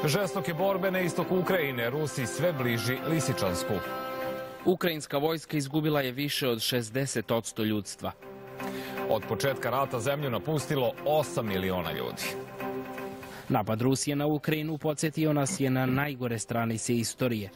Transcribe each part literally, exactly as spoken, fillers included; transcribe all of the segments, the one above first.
Žestoke borbe na istoku Ukrajine, Rusi sve bliži Lisičansku. Ukrajinska vojska izgubila je više od šezdeset posto ljudstva. Od početka rata zemlju napustilo osam miliona ljudi. Napad Rusije na Ukrajinu podsjetio nas je na najgore stranice istorije.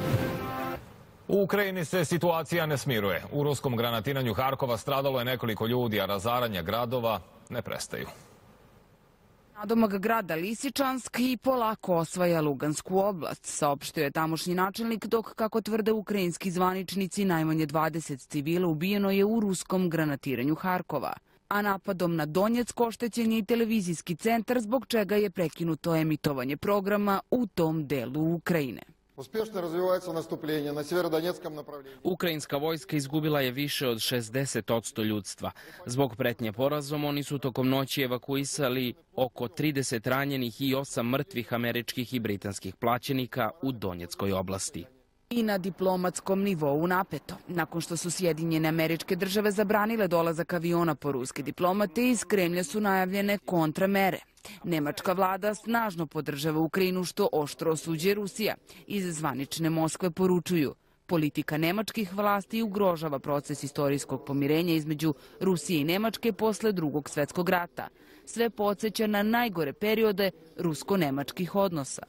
U Ukrajini se situacija ne smiruje. U ruskom granatiranju Harkova stradalo je nekoliko ljudi, a razaranja gradova ne prestaju. Nadomak grada Lisičansk i polako osvaja Lugansku oblast, saopštio je tamošnji načelnik, dok, kako tvrde ukrajinski zvaničnici, najmanje dvadeset civila ubijeno je u ruskom granatiranju Harkova. A napadom na Donjeck oštećen je i televizijski centar, zbog čega je prekinuto emitovanje programa u tom delu Ukrajine. Ukrajinska vojska izgubila je više od šezdeset posto ljudstva. Zbog pretnje porazom oni su tokom noći evakuisali oko trideset ranjenih i osam mrtvih američkih i britanskih plaćenika u Donjeckoj oblasti. I na diplomatskom nivou napeto. Nakon što su Sjedinjene Američke Države zabranile dolazak aviona po ruske diplomate, iz Kremlja su najavljene kontramere. Nemačka vlada snažno podržava Ukrajinu, što oštro osuđuje Rusija. Iz zvanične Moskve poručuju: politika nemačkih vlasti ugrožava proces istorijskog pomirenja između Rusije i Nemačke posle Drugog svjetskog rata. Sve podsjeća na najgore periode rusko-nemačkih odnosa.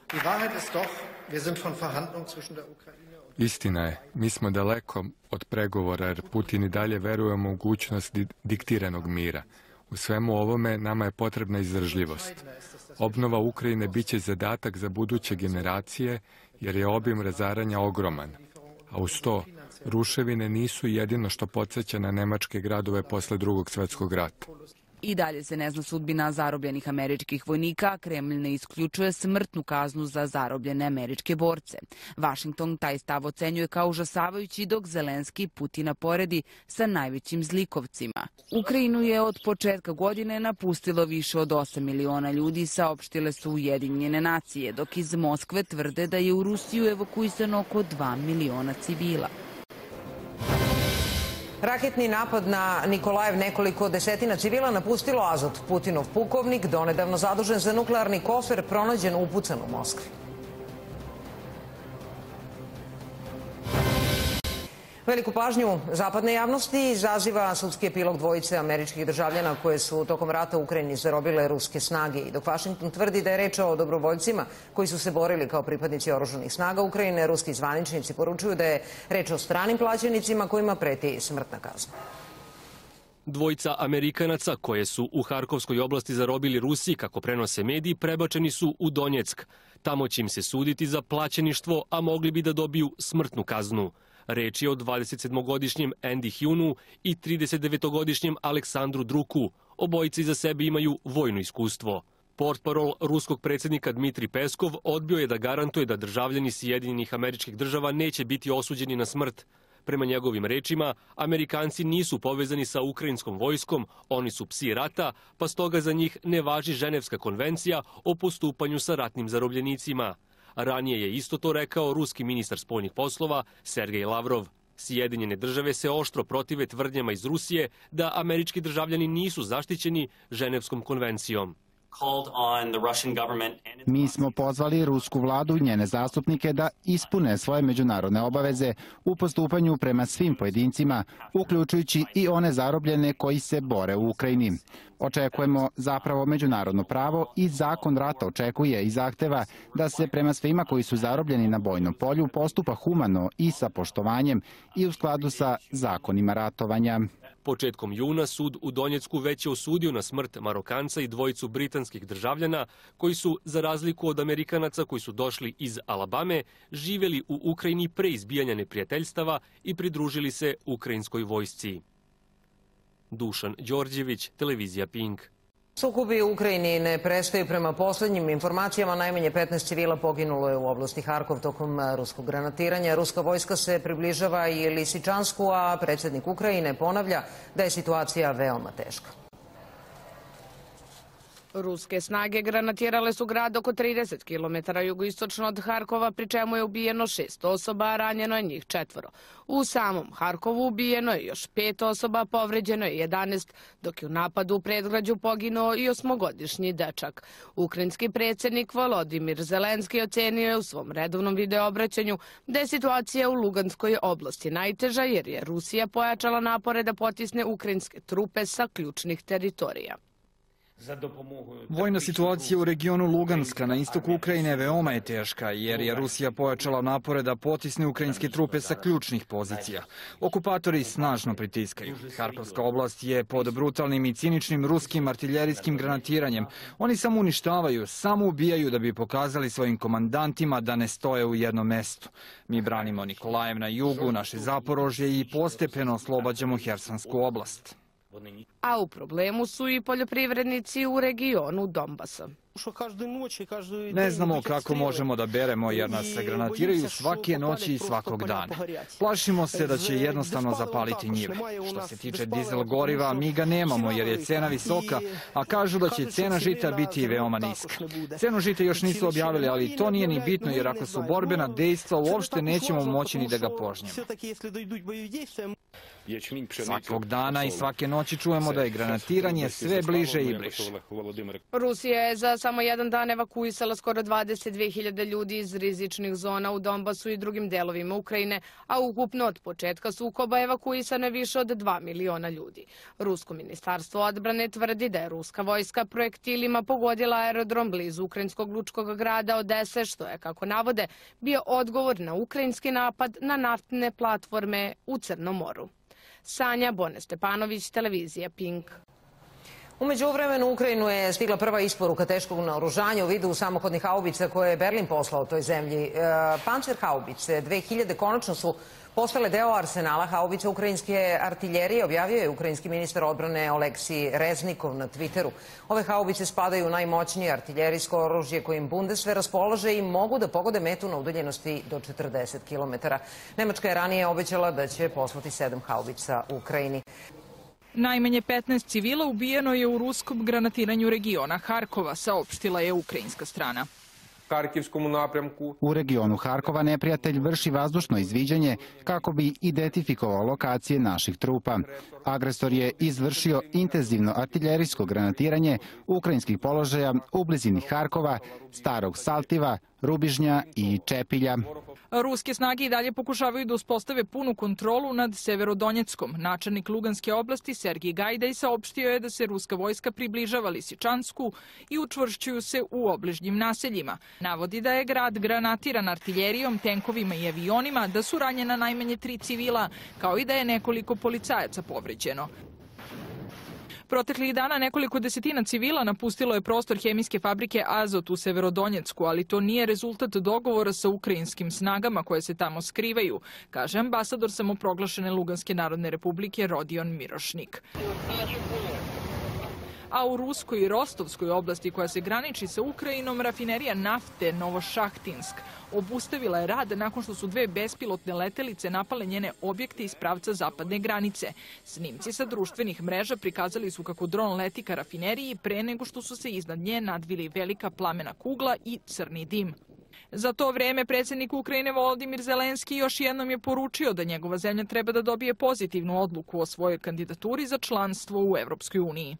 Istina je, mi smo daleko od pregovora jer Putin i dalje veruje u mogućnost diktiranog mira. U svemu ovome nama je potrebna izdržljivost. Obnova Ukrajine biće zadatak za buduće generacije jer je obim razaranja ogroman. A uz to, ruševine nisu jedino što podsjeća na nemačke gradove posle Drugog svjetskog rata. I dalje se ne zna sudbina zarobljenih američkih vojnika, a Kremlj ne isključuje smrtnu kaznu za zarobljene američke borce. Vašington taj stav ocenjuje kao užasavajući, dok Zelenski Putina poredi sa najvećim zlikovcima. Ukrajinu je od početka godine napustilo više od osam miliona ljudi, saopštile su Ujedinjene nacije, dok iz Moskve tvrde da je u Rusiju evakuisano oko dva miliona civila. Raketni napad na Nikolajev, nekoliko desetina civila napustilo Azot. Putinov pukovnik, donedavno zadužen za nuklearni kofer, pronađen upucan u Moskvi. Veliku pažnju zapadne javnosti izaziva sudski epilog dvojice američkih državljana koje su tokom rata u Ukrajini zarobile ruske snage. I dok Vašington tvrdi da je reč o dobrovoljcima koji su se borili kao pripadnici oružanih snaga Ukrajine, ruski zvaničnici poručuju da je reč o stranim plaćenicima kojima preti smrtna kazna. Dvojica Amerikanaca koje su u Harkovskoj oblasti zarobili Rusi, kako prenose mediji, prebačeni su u Donjeck. Tamo će im se suditi za plaćeništvo, a mogli bi da dobiju smrtnu kaznu. Reč je o dvadesetsedmogodišnjem Andy Hunu i tridesetdevetogodišnjem Aleksandru Druku. Obojice iza sebe imaju vojno iskustvo. Portparol ruskog predsjednika Dmitri Peskov odbio je da garantuje da državljani Sjedinjenih Američkih Država neće biti osuđeni na smrt. Prema njegovim rečima, Amerikanci nisu povezani sa ukrajinskom vojskom, oni su psi rata, pa stoga za njih ne važi Ženevska konvencija o postupanju sa ratnim zarobljenicima. Ranije je isto to rekao ruski ministar spoljnih poslova Sergej Lavrov. Sjedinjene države se oštro protive tvrdnjama iz Rusije da američki državljani nisu zaštićeni Ženevskom konvencijom. Mi smo pozvali rusku vladu i njene zastupnike da ispune svoje međunarodne obaveze u postupanju prema svim pojedincima, uključujući i one zarobljene koji se bore u Ukrajini. Očekujemo zapravo međunarodno pravo i zakon rata očekuje i zahteva da se prema svima koji su zarobljeni na bojnom polju postupa humano i sa poštovanjem i u skladu sa zakonima ratovanja. Početkom juna sud u Donjecku već je osudio na smrt Marokanca i dvojicu britanskih državljana koji su, za razliku od Amerikanaca koji su došli iz Alabame, živjeli u Ukrajini pre izbijanja neprijateljstava i pridružili se ukrajinskoj vojsci. Dušan Đorđević, televizija Pink. Sukobi u Ukrajini ne prestaju. Prema poslednjim informacijama, najmanje petnaest civila poginulo je u oblasti Harkov tokom ruskog granatiranja. Ruska vojska se približava i Lisičansku, a predsjednik Ukrajine ponavlja da je situacija veoma teška. Ruske snage granatirale su grad oko trideset kilometara jugoistočno od Harkova, pri čemu je ubijeno šest osoba, a ranjeno je njih četvoro. U samom Harkovu ubijeno je još pet osoba, povređeno je jedanaest, dok je u napadu u predgrađu poginuo i osmogodišnji dečak. Ukrajinski predsjednik Volodimir Zelenski ocenio je u svom redovnom videoobraćanju da je situacija u Luganskoj oblasti najteža, jer je Rusija pojačala napore da potisne ukrajinske trupe sa ključnih teritorija. Vojna situacija u regionu Luganska na istoku Ukrajine veoma je teška, jer je Rusija pojačala napore da potisne ukrajinske trupe sa ključnih pozicija. Okupatori snažno pritiskaju. Harkovska oblast je pod brutalnim i ciničnim ruskim artiljerijskim granatiranjem. Oni samo uništavaju, samo ubijaju da bi pokazali svojim komandantima da ne stoje u jednom mestu. Mi branimo Nikolajev na jugu, naše Zaporožje i postepeno oslobađamo Hersonsku oblast. A u problemu su i poljoprivrednici u regionu Donbasa. Ne znamo kako možemo da beremo, jer nas se granatiraju svake noći i svakog dana. Plašimo se da će jednostavno zapaliti njive. Što se tiče dizel goriva, mi ga nemamo jer je cena visoka, a kažu da će cena žita biti veoma niska. Cenu žita još nisu objavili, ali to nije ni bitno, jer ako su borbena dejstva, uopšte nećemo moći ni da ga požnjemo. Svakog dana i svake noći čujemo da je granatiranje sve bliže i bliže. Rusija je za samo jedan dan evakuisala skoro dvadeset dve hiljade ljudi iz rizičnih zona u Donbasu i drugim delovima Ukrajine, a ukupno od početka sukoba evakuisano je više od dva miliona ljudi. Rusko ministarstvo odbrane tvrdi da je ruska vojska projektilima pogodila aerodrom blizu ukrajinskog lučkog grada Odese, što je, kako navode, bio odgovor na ukrajinski napad na naftne platforme u Crnom moru. Sanja Bone-Stepanović, televizija Pink. U međuvremenu Ukrajinu je stigla prva isporuka teškog naoružanja u vidu samohodnih haubica koje je Berlin poslao toj zemlji. Pancer haubice dve hiljade konačno su postale deo arsenala haubica ukrajinske artiljerije, objavio je ukrajinski ministar odbrane Oleksij Reznikov na Twitteru. Ove haubice spadaju u najmoćnije artiljerijsko oružje kojim Bundeswehr raspolaže i mogu da pogode metu na udaljenosti do četrdeset kilometara. Nemačka je ranije obećala da će poslati sedam haubica Ukrajini. Najmanje petnaest civila ubijeno je u ruskom granatiranju regiona Harkova, saopštila je ukrajinska strana. U regionu Harkova neprijatelj vrši vazdušno izviđanje kako bi identifikovao lokacije naših trupa. Agresor je izvršio intenzivno artiljerijsko granatiranje ukrajinskih položaja u blizini Harkova, Starog Saltiva, Rubižnja i Čepilja. Ruske snage i dalje pokušavaju da uspostave punu kontrolu nad Severodonjeckom. Načelnik Luganske oblasti Sergij Gajdaj saopštio je da se ruska vojska približava Lisičansku i učvršćuju se u obližnjim naseljima. Navodi da je grad granatiran artiljerijom, tenkovima i avionima, da su ranjena najmanje tri civila, kao i da je nekoliko policajaca povređeno. Proteklih dana nekoliko desetina civila napustilo je prostor hemijske fabrike Azot u Severodonjecku, ali to nije rezultat dogovora sa ukrajinskim snagama koje se tamo skrivaju, kaže ambasador samoproglašene Luganske narodne republike Rodion Mirošnik. A u Ruskoj i Rostovskoj oblasti koja se graniči sa Ukrajinom, rafinerija nafte Novošahtinsk obustavila je rad nakon što su dve bespilotne letelice napale njene objekte iz pravca zapadne granice. Snimci sa društvenih mreža prikazali su kako dron leti ka rafineriji pre nego što su se iznad nje nadvili velika plamena kugla i crni dim. Za to vreme predsjednik Ukrajine Volodimir Zelenski još jednom je poručio da njegova zemlja treba da dobije pozitivnu odluku o svojoj kandidaturi za članstvo u Evropskoj uniji.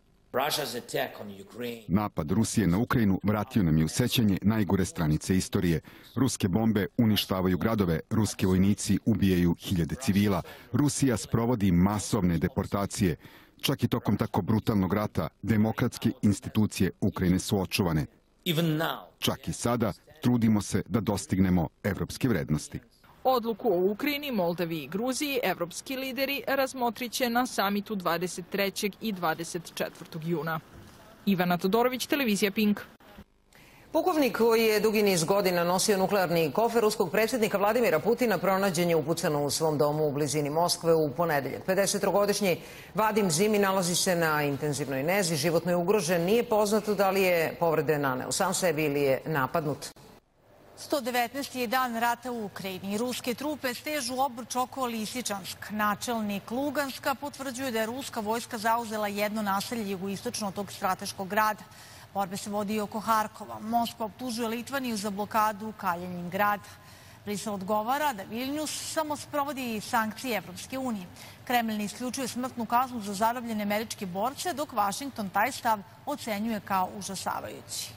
Napad Rusije na Ukrajinu vratio nam je u sećanje najgore stranice istorije. Ruske bombe uništavaju gradove, ruski vojnici ubijaju hiljade civila, Rusija sprovodi masovne deportacije. Čak i tokom tako brutalnog rata demokratske institucije Ukrajine su očuvane. Čak i sada trudimo se da dostignemo evropske vrednosti. Odluku o Ukrajini, Moldaviji i Gruziji evropski lideri razmotrit će na samitu dvadeset trećeg i dvadeset četvrtog juna. Ivana Todorović, televizija Pink. Pukovnik koji je dugi niz godina nosio nuklearni kofer ruskog predsjednika Vladimira Putina pronađen je upucano u svom domu u blizini Moskve u ponedeljak. pedesettrogodišnji Vadim Zimin nalazi se na intenzivnoj nezi, životno je ugrožen, nije poznato da li je povrede naneo sam sebi ili je napadnut. sto devetnaesti je dan rata u Ukrajini. Ruske trupe stežu obruč oko Lisičansk. Načelnik Luganska potvrđuje da je ruska vojska zauzela jedno naselje jugoistočno od tog strateškog grada. Borbe se vodi i oko Harkova. Moskva optužuje Litvaniju za blokadu Kaljaningrada. Brisel odgovara da Viljnjus samo sprovodi sankcije Evropske unije. Kremlj ne isključuje smrtnu kaznu za zarobljene američke borce, dok Vašington taj stav ocenjuje kao užasavajući.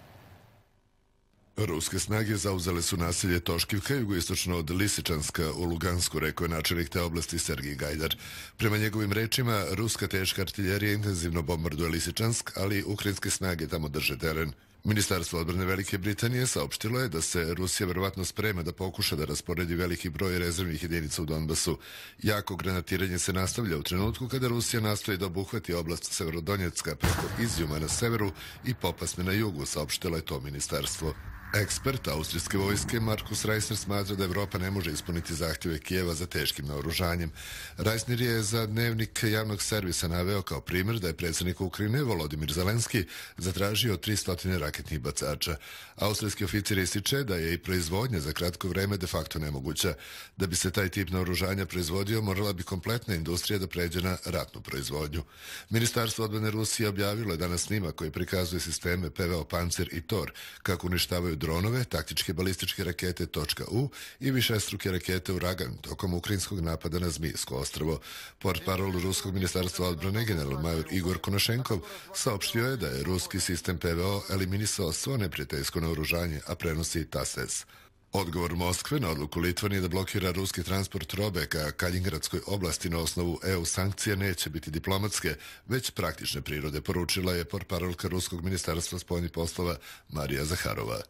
Ruske snage zauzele su naselje Toškivka jugoistočno od Lisičanska u Lugansku, rekao je načelnik te oblasti Sergij Gajdar. Prema njegovim rečima, ruska teška artiljerija intenzivno bombarduje Lisičansk, ali ukrajinske snage tamo drže teren. Ministarstvo odbrane Velike Britanije saopštilo je da se Rusija verovatno sprema da pokuša da rasporedi veliki broj rezervnih jedinica u Donbasu. Jako granatiranje se nastavlja u trenutku kada Rusija nastoji da obuhvati oblast Severodonjecka preko Izjuma na severu i Popasne na jugu, saopštilo je to ministarstvo. Ekspert austrijske vojske Markus Reisner smatra da Evropa ne može ispuniti zahtjeve Kijeva za teškim naoružanjem. Reisner je za dnevnik javnog servisa naveo kao primjer da je predsjednik Ukrajine Volodimir Zelenski zatražio tristo raketnih bacača. Austrijski oficir ističe da je i proizvodnja za kratko vreme de facto nemoguća. Da bi se taj tip naoružanja proizvodio, morala bi kompletna industrija da pređe na ratnu proizvodnju. Ministarstvo odbrane Rusije objavilo je danas snimak koji prikazuje sisteme P V O Pancer i Tor kako uništavaju dronove, taktičke balističke rakete .U i višestruke rakete Uragan tokom ukrajinskog napada na Zmijsko ostrvo. Portparol ruskog ministarstva odbrane general-major Igor Konošenkov saopštio je da je ruski sistem P V O eliminisao svo neprijateljsko naoružanje, a prenosi TASS. Odgovor Moskve na odluku Litvanije da blokira ruski transport robe ka Kaljingradskoj oblasti na osnovu E U sankcija neće biti diplomatske, već praktične prirode, poručila je portparolka ruskog ministarstva spoljnih poslova Marija Zaharova.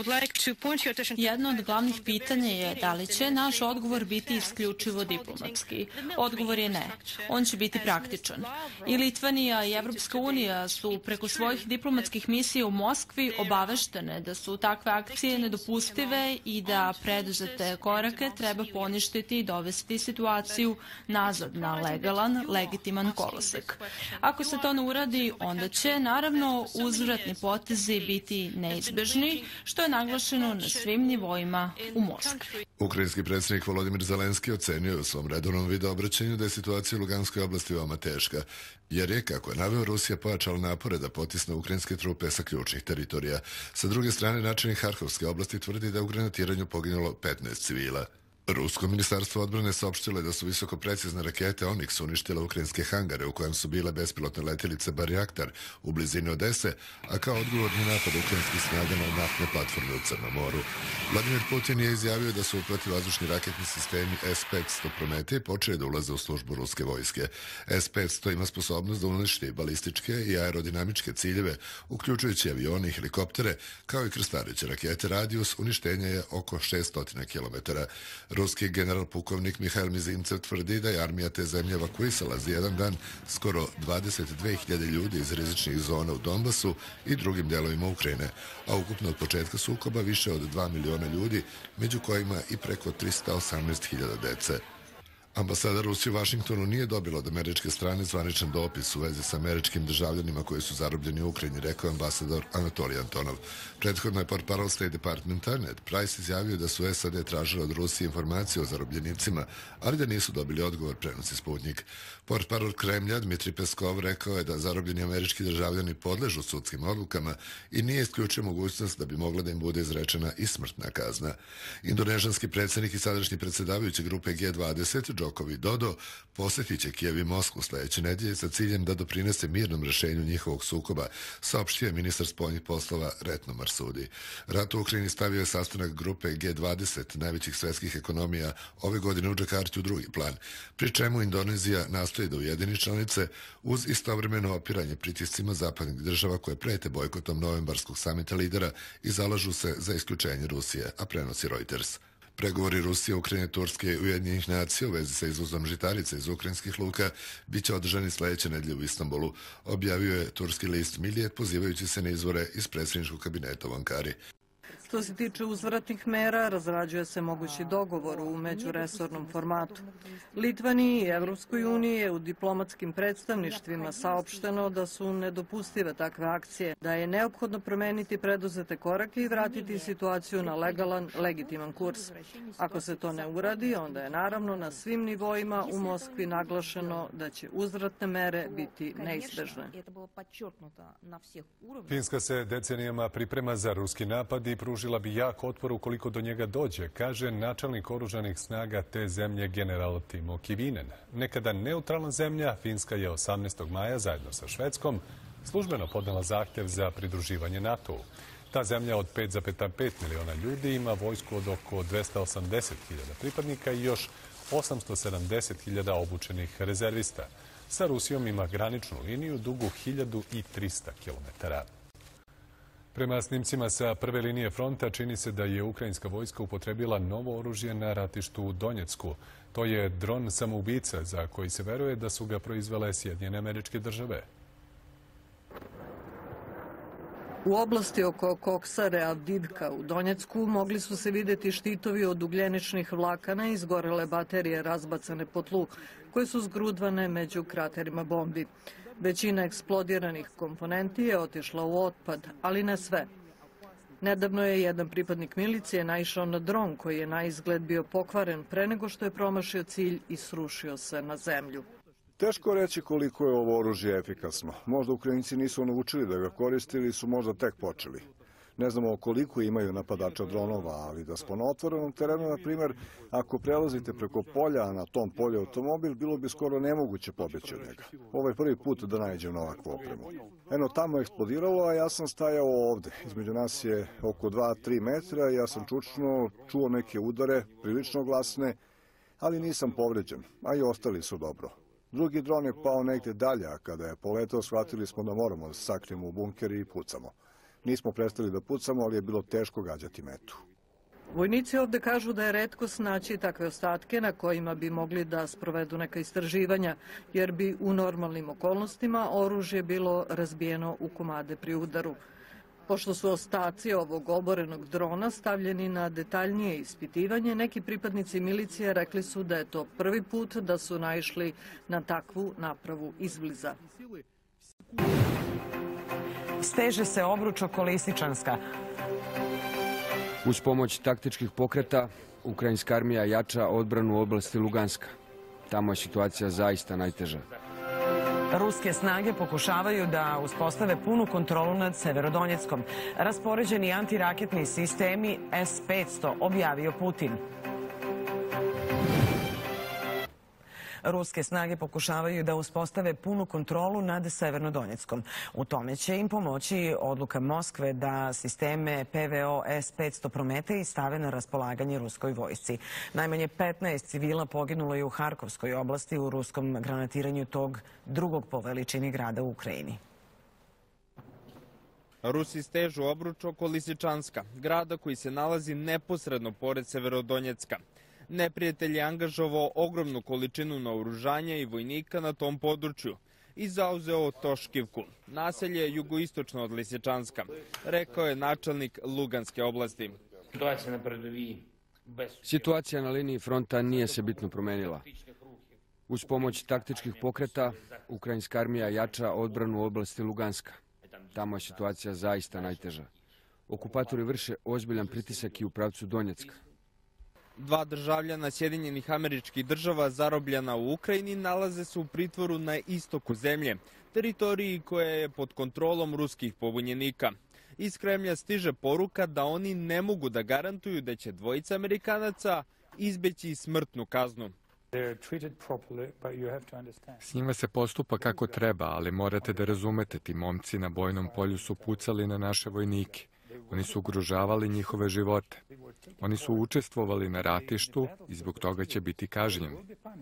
Jedno od glavnih pitanja je da li će naš odgovor biti isključivo diplomatski. Odgovor je ne. On će biti praktičan. I Litvanija i Evropska unija su preko svojih diplomatskih misija u Moskvi obaveštene da su takve akcije nedopustive i da preduzete korake treba poništiti i dovesti situaciju nazad na legalan, legitiman kolosek. Ako se to ne uradi, onda će naravno uzvratni potezi biti neizbežni, što je naglašeno na svim nivoima u Moskvi. Ukrajinski predsjednik Volodimir Zelenski ocenio je u svom redovnom videoobraćanju da je situacija u Luganskoj oblasti veoma teška, jer je, kako je naveo, Rusija pojačala napore da potisne ukrajinske trupe sa ključnih teritorija. Sa druge strane, načelnik Harkovske oblasti tvrdi da je u granatiranju poginulo petnaest civila. Rusko ministarstvo odbrane saopštilo je da su visoko precizne rakete Onyx uništile ukrajinske hangare u kojem su bile bespilotne letjelice Barjaktar u blizini Odese, a kao odgovorni napad ukrajinskih snaga na naftne platforme u Crnom moru. Vladimir Putin je izjavio da su protivvazdušni raketni sistemi S petsto Prometej počeli da ulaze u službu ruske vojske. S petsto ima sposobnost da uništi balističke i aerodinamičke ciljeve, uključujući avione i helikoptere, kao i krstareće rakete. Radijus uništenja je oko šesto kilometara. Ruski general pukovnik Mihail Mizincev tvrdi da je armija te zemlje evakuisala za jedan dan skoro dvadeset dve hiljade ljudi iz rizičnih zona u Donbasu i drugim delovima Ukrajine, a ukupno od početka sukoba više od dva miliona ljudi, među kojima i preko tristo osamnaest hiljada dece. Ambasada Rusije u Vašingtonu nije dobila od američke strane zvaničan dopis u vezi sa američkim državljanima koji su zarobljeni u Ukrajini, rekao ambasador Anatolij Antonov. Prethodno je portparol State Departmenta Ned Price izjavio da su S A D tražile od Rusije informacije o zarobljenicima, ali da nisu dobili odgovor, prenosi Sputnik. Portparol Kremlja Dmitri Peskov rekao je da zarobljeni američki državljani podležu sudskim odlukama i nije isključio mogućnost da bi mogla da im bude izrečena i smrtna kazna. Indonežanski predsjednik i sadašnji predsjedavajući grupe G dvadeset Joko Widodo posjetit će Kijev i Moskvu sljedeće nedjelje sa ciljem da doprinese mirnom rješenju njihovog sukoba, saopštio je ministar spoljnih poslova Retno Marsudi. Rat u Ukrajini stavio je sastanak grupe G dvadeset najvećih svjetskih ekonomija ove godine u Džakarti u drugi plan, pri čemu Indonezija nastoji da ujedini članice uz istovremeno opiranje pritiscima zapadnih država koje prete bojkotom novembarskog samita lidera i zalažu se za isključenje Rusije, a prenosi Reuters. Pregovori Rusije, Ukrajine, Turske i Ujedinjenih nacija u vezi sa izvozom žitarica iz ukrajinskih luka bit će održani sljedeće nedjelje u Istanbulu, objavio je turski list Millijet pozivajući se na izvore iz predsjedničkog kabineta u Ankari. Što se tiče uzvratnih mera, razrađuje se mogući dogovor u međuresornom formatu. Litvaniji i Evropskoj uniji je u diplomatskim predstavništvima saopšteno da su nedopustive takve akcije, da je neophodno promeniti preduzete korake i vratiti situaciju na legalan, legitiman kurs. Ako se to ne uradi, onda je naravno na svim nivoima u Moskvi naglašeno da će uzvratne mere biti neizbežne. Finska se decenijama priprema za ruski napad i pružila bi jak otpor ukoliko do njega dođe, kaže načelnik oružanih snaga te zemlje general Timo Kivinen. Nekada neutralna zemlja, Finska je osamnaestog maja zajedno sa Švedskom službeno podnela zahtev za pridruživanje NATO-u. Ta zemlja od pet zarez pet miliona ljudi ima vojsku od oko dvesta osamdeset hiljada pripadnika i još osamsto sedamdeset hiljada obučenih rezervista. Sa Rusijom ima graničnu liniju dugu hiljadu trista kilometara. Prema snimcima sa prve linije fronta čini se da je ukrajinska vojska upotrebila novo oružje na ratištu u Donjecku. To je dron samoubica za koji se veruje da su ga proizvele Sjedinjene Američke Države. U oblasti oko Koksare Avdivka u Donjecku mogli su se vidjeti štitovi od ugljeničnih vlakana i izgorele baterije razbacane po tlu, koje su zgrudvane među kraterima bombi. Većina eksplodiranih komponenti je otišla u otpad, ali ne sve. Nedavno je jedan pripadnik milicije naišao na dron koji je na izgled bio pokvaren pre nego što je promašio cilj i srušio se na zemlju. Teško reći koliko je ovo oružje efikasno. Možda Ukrajinci nisu naučili da ga koriste ili su možda tek počeli. Ne znamo koliko imaju napadača dronova, ali da smo na otvorenom terenu, na primjer, ako prelazite preko polja, a na tom polju automobil, bilo bi skoro nemoguće pobjeći od njega. Ovo je prvi put da naiđem na ovakvu opremu. Eno, tamo je eksplodiralo, a ja sam stajao ovde. Između nas je oko dva do tri metra, ja sam čučno čuo neke udare, prilično glasne, ali nisam povređen, a i ostali su dobro. Drugi dron je pao negdje dalje, a kada je poletao, shvatili smo da moramo da se sakrijemo u bunkeri i pucamo. Nismo prestali da pucamo, ali je bilo teško gađati metu. Vojnici ovde kažu da je retko snaći takve ostatke na kojima bi mogli da sprovedu neka istraživanja, jer bi u normalnim okolnostima oružje bilo razbijeno u komade pri udaru. Pošto su ostaci ovog oborenog drona stavljeni na detaljnije ispitivanje, neki pripadnici milicije rekli su da je to prvi put da su naišli na takvu napravu izbliza. Steže se obruč oko Lisičanska. Uz pomoć taktičkih pokreta, ukrajinska armija jača odbranu u oblasti Luganska. Tamo je situacija zaista najteža. Ruske snage pokušavaju da uspostave punu kontrolu nad Severodonjeckom. Raspoređeni antiraketni sistemi S petsto, objavio Putin. Ruske snage pokušavaju da uspostave punu kontrolu nad Severnodonjeckom. U tome će im pomoći odluka Moskve da sisteme P V O S petsto promete i stave na raspolaganje ruskoj vojsci. Najmanje petnaest civila poginulo je u Harkovskoj oblasti u ruskom granatiranju tog drugog po veličini grada u Ukrajini. Rusi stežu obruč oko Lisičanska, grada koji se nalazi neposredno pored Severodonjecka. Neprijatelj je angažovao ogromnu količinu naoružanja i vojnika na tom području i zauzeo Toškivku, naselje jugoistočno od Lisičanska, rekao je načelnik Luganske oblasti. Situacija na liniji fronta nije se bitno promenila. Uz pomoć taktičkih pokreta, ukrajinska armija jača odbranu u oblasti Luganska. Tamo je situacija zaista najteža. Okupatori vrše ozbiljan pritisak i u pravcu Donjecka. Dva državljana Sjedinjenih Američkih Država zarobljena u Ukrajini nalaze se u pritvoru na istoku zemlje, teritoriji koja je pod kontrolom ruskih pobunjenika. Iz Kremlja stiže poruka da oni ne mogu da garantuju da će dvojica Amerikanaca izbeći smrtnu kaznu. S njima se postupa kako treba, ali morate da razumete, ti momci na bojnom polju su pucali na naše vojnike. Oni su ugrožavali njihove živote. Oni su učestvovali na ratištu i zbog toga će biti kažnjeni.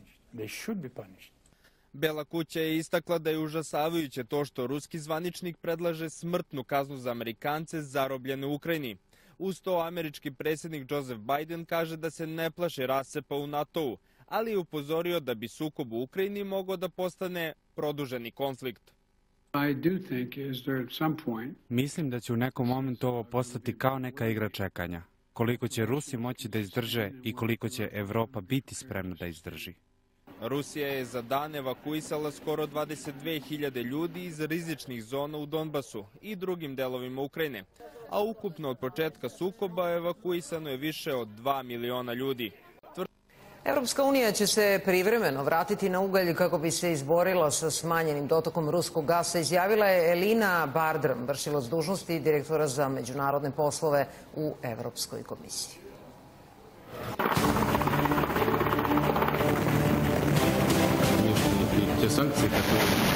Bela kuća je istakla da je užasavajuće to što ruski zvaničnik predlaže smrtnu kaznu za Amerikance zarobljene u Ukrajini. Uz to američki predsjednik Joseph Biden kaže da se ne plaše rasepa u NATO-u, ali je upozorio da bi sukob u Ukrajini mogao da postane produženi konflikt. Mislim da će u nekom momentu ovo postati kao neka igra čekanja. Koliko će Rusi moći da izdrže i koliko će Evropa biti spremna da izdrži. Rusija je za dan evakuisala skoro dvadeset dve hiljade ljudi iz rizičnih zona u Donbasu i drugim delovima Ukrajine, a ukupno od početka sukoba evakuisano je više od dva miliona ljudi. Evropska unija će se privremeno vratiti na ugalj kako bi se izborila sa smanjenim dotokom ruskog gasa, izjavila je Elina Bardram, vršilac dužnosti direktora za međunarodne poslove u Evropskoj komisiji. Те санкции, которые